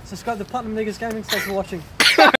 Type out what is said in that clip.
Subscribe to Platinum Niggas Gaming. Thanks for watching.